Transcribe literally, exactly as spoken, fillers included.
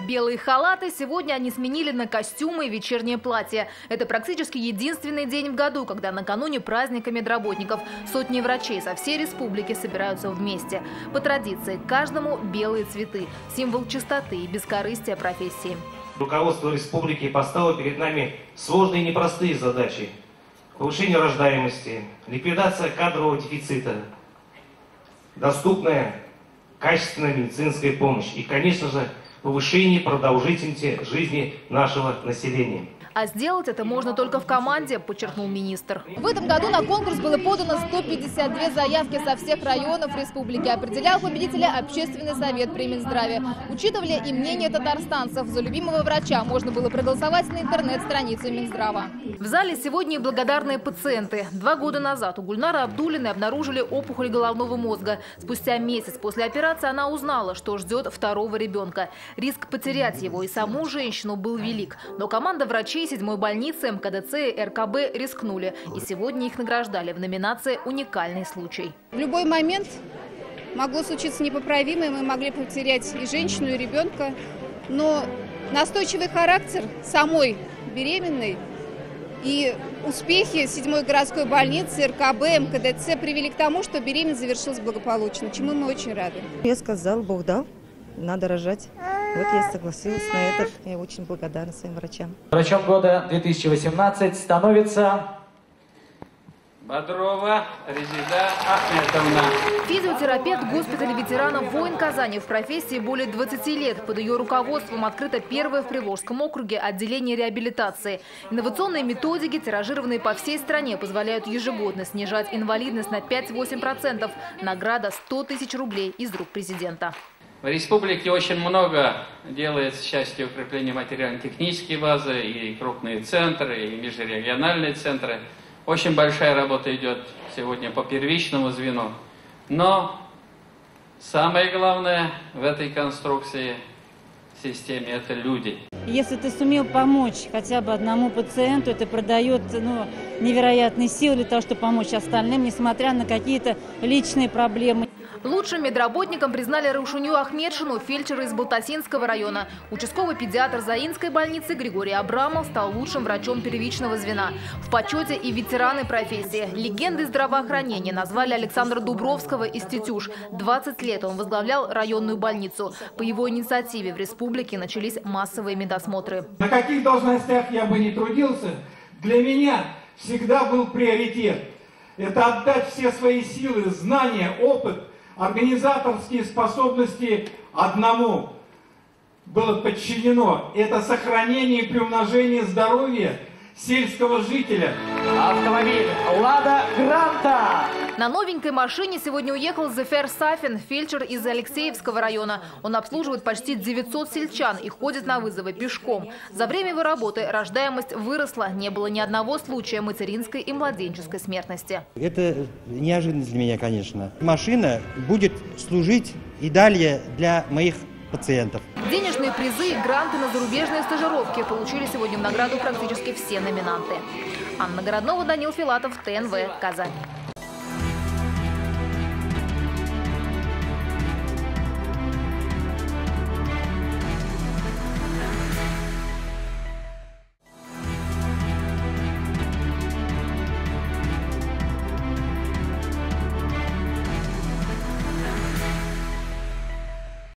белые халаты, сегодня они сменили на костюмы и вечернее платье. Это практически единственный день в году, когда накануне праздника медработников сотни врачей со всей республики собираются вместе. По традиции, каждому белые цветы – символ чистоты и бескорыстия профессии. Руководство республики поставило перед нами сложные и непростые задачи. Повышение рождаемости, ликвидация кадрового дефицита, доступная качественная медицинская помощь и, конечно же, повышение продолжительности жизни нашего населения. А сделать это можно только в команде, подчеркнул министр. В этом году на конкурс было подано сто пятьдесят две заявки со всех районов республики. Определял победителя Общественный совет при Минздраве. Учитывали и мнение татарстанцев. За любимого врача можно было проголосовать на интернет-странице Минздрава. В зале сегодня и благодарные пациенты. Два года назад у Гульнары Абдуллиной обнаружили опухоль головного мозга. Спустя месяц после операции она узнала, что ждет второго ребенка. Риск потерять его и саму женщину был велик. Но команда врачей седьмой больницы, эм ка дэ цэ и эр ка бэ рискнули. И сегодня их награждали в номинации «Уникальный случай». В любой момент могло случиться непоправимое. Мы могли потерять и женщину, и ребенка. Но настойчивый характер самой беременной и успехи седьмой городской больницы, эр ка бэ, эм ка дэ цэ привели к тому, что беременность завершилась благополучно, чему мы очень рады. Я сказала, Бог дал, надо рожать. Вот я согласилась на это. Я очень благодарна своим врачам. Врачом года две тысячи восемнадцать становится Бодрова Резида Ахметовна. Физиотерапевт госпиталя ветеранов войн Казани в профессии более двадцати лет. Под ее руководством открыто первое в Приволжском округе отделение реабилитации. Инновационные методики, тиражированные по всей стране, позволяют ежегодно снижать инвалидность на пять-восемь процентов. Награда сто тысяч рублей из рук президента. В республике очень много делается в части укрепления материально-технической базы, и крупные центры, и межрегиональные центры. Очень большая работа идет сегодня по первичному звену. Но самое главное в этой конструкции, системе – это люди. Если ты сумел помочь хотя бы одному пациенту, это придает ну, невероятные силы для того, чтобы помочь остальным, несмотря на какие-то личные проблемы. Лучшим медработником признали Раушунью Ахмедшину, фельдшера из Балтасинского района. Участковый педиатр Заинской больницы Григорий Абрамов стал лучшим врачом первичного звена. В почете и ветераны профессии. Легендой здравоохранения назвали Александра Дубровского из Тетюш. двадцать лет он возглавлял районную больницу. По его инициативе в республике начались массовые медосмотры. На каких должностях я бы не трудился, для меня всегда был приоритет. Это отдать все свои силы, знания, опыт, организаторские способности одному было подчинено. Это сохранение и приумножение здоровья сельского жителя. автомобиль «Лада Гранта». На новенькой машине сегодня уехал Зефер Сафин, фельдшер из Алексеевского района. Он обслуживает почти девятьсот сельчан и ходит на вызовы пешком. За время его работы рождаемость выросла. Не было ни одного случая материнской и младенческой смертности. Это неожиданность для меня, конечно. Машина будет служить и далее для моих пациентов. Денежные призы и гранты на зарубежные стажировки получили сегодня в награду практически все номинанты. Анна Городнова, Данил Филатов, тэ эн вэ, Казань.